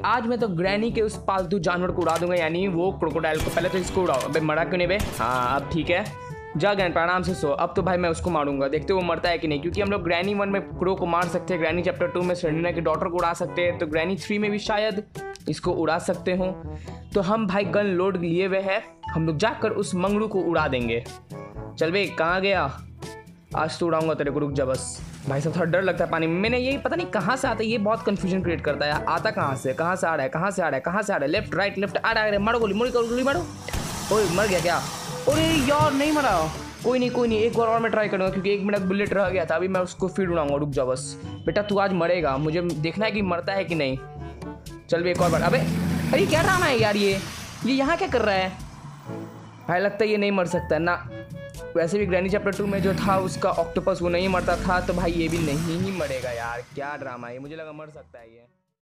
आज मैं तो ग्रैनी के उस पालतू जानवर को उड़ा दूंगा, यानी वो क्रोकोडाइल को। पहले तो इसको उड़ाओ। अबे मरा क्यों नहीं बे? हाँ अब ठीक है, जा ग्रैंड आराम से सो। अब तो भाई मैं उसको मारूंगा, देखते वो मरता है कि नहीं, क्योंकि हम लोग ग्रैनी 1 में क्रो को मार सकते हैं, ग्रैनी चैप्टर 2 में सेरेनिना की डॉटर को उड़ा सकते हैं, तो ग्रैनी 3 में भी शायद इसको उड़ा सकते हो। तो हम भाई गन लोड लिए हुए हैं, हम लोग जाकर उस मंगरू को उड़ा देंगे। चल बे कहाँ गया? आज तो उड़ाऊंगा तेरे को, रुक जा बस। भाई सब थोड़ा डर लगता है पानी में, मैंने यही पता नहीं कहाँ से आता है, ये बहुत कंफ्यूजन क्रिएट करता है। आता कहाँ से, कहाँ से आ रहा है, कहाँ से आ रहा है, कहाँ से आ रहा है? लेफ्ट राइट लेफ्ट आ रहा है। मारो गोली, गोली मारो। ओए मर गया क्या? अरे यार नहीं मरा। कोई नहीं, एक बार और मैं ट्राई करूँगा, क्योंकि 1 मिनट बुलेट रह गया था। अभी मैं उसको फिर उड़ाऊंगा, रुक जा बस। बेटा तू आज मरेगा, मुझे देखना है कि मरता है कि नहीं। चल भी एक और बार। अबे अरे क्या ड्रामा है यार, ये यहाँ क्या कर रहा है भाई? लगता है ये नहीं मर सकता ना। वैसे भी ग्रैनी चैप्टर 2 में जो था उसका ऑक्टोपस वो नहीं मरता था, तो भाई ये भी नहीं ही मरेगा यार। क्या ड्रामा है, मुझे लगा मर सकता है ये।